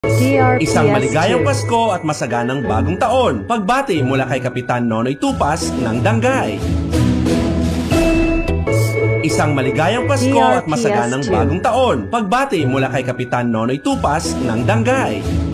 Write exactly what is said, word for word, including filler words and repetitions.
Isang maligayang Pasko at masaganang bagong taon. Pagbati mula kay Kapitan Nonoy Tupas ng Dangay. Isang maligayang Pasko at masaganang bagong taon. Pagbati mula kay Kapitan Nonoy Tupas ng Dangay.